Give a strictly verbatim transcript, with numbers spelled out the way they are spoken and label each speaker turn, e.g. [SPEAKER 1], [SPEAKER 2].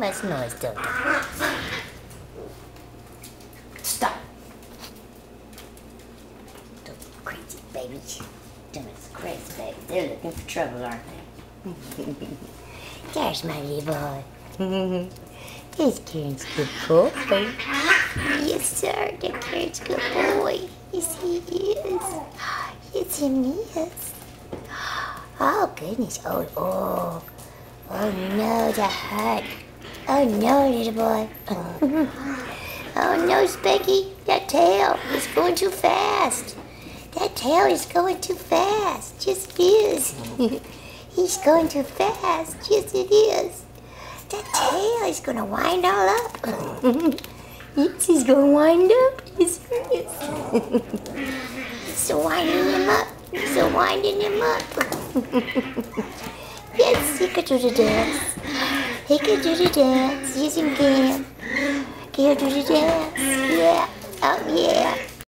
[SPEAKER 1] much noise, don't they? Stop. Don't be crazy, baby. Don't be crazy, baby. They're looking for trouble, aren't they? There's my little boy. He's Kieran's good boy. Yes, sir. The Kieran's good boy. Yes, he is. Yes, he is. Oh, goodness. Oh, oh. Oh, no, that hurt. Oh, no, little boy. Oh, no, Specky. That tail is going too fast. That tail is going too fast. Yes, it is. He's going too fast. Yes, it is. That tail is going to wind all up. Yes, he's going to wind up. Yes, he is. So winding him up. So winding him up. Yes, he could do the dance. He could do the dance. Yes, he can. Can you do the dance? Yeah.